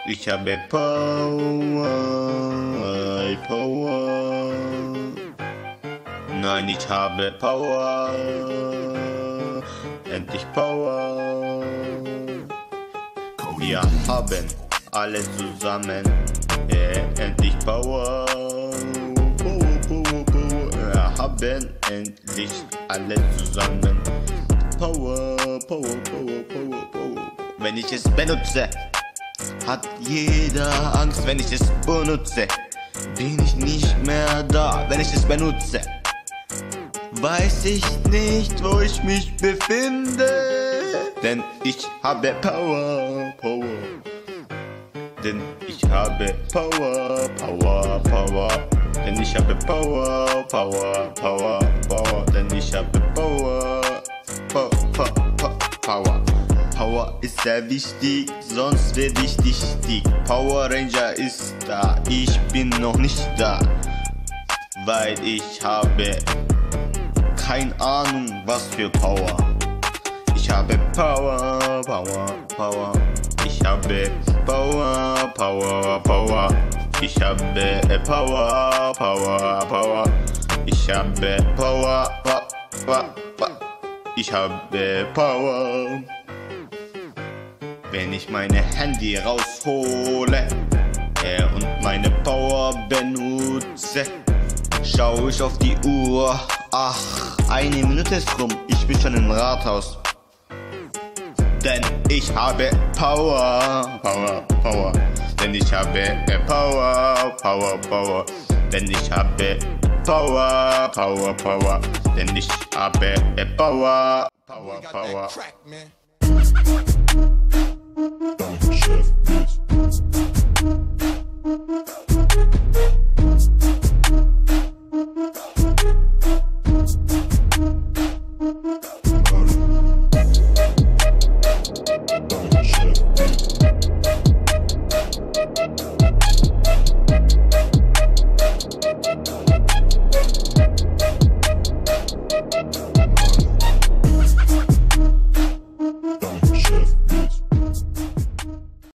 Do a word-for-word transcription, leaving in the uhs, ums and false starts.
Ich habe Power, Power. Nein, ich habe Power. Endlich Power. Wir haben alle zusammen. Yeah, endlich Power. Power, Power, Power. Wir haben endlich alle zusammen. Power, Power, Power, Power, Power. Wenn ich es benutze, hat jeder Angst. Wenn ich es benutze, bin ich nicht mehr da. Wenn ich es benutze, weiß ich nicht, wo ich mich befinde. Denn ich habe Power, Power. Denn ich habe Power, Power, Power. Denn ich habe Power, Power, Power, Power. Denn ich habe Power, Power, Power, Power. Power ist sehr wichtig, sonst werde ich dichtig. Power Ranger ist da, ich bin noch nicht da. Weil ich habe keine Ahnung, was für Power. Ich habe Power, Power, Power. Ich habe Power, Power, Power. Ich habe Power, Power, Power. Ich habe Power, Power, Power. Ich habe Power. Wenn ich meine Handy raushole äh, und meine Power benutze, schau ich auf die Uhr. Ach, eine Minute ist rum, ich bin schon im Rathaus. Denn ich habe Power, Power, Power. Denn ich habe Power, Power, Power. Denn ich habe Power, Power, Power. Denn ich habe Power, Power, Power. Chef.